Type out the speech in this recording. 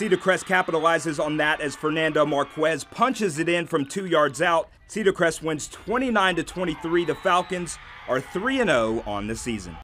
Cedar Crest capitalizes on that as Fernando Marquez punches it in from 2 yards out. Cedar Crest wins 29-23. The Falcons are 3-0 on the season.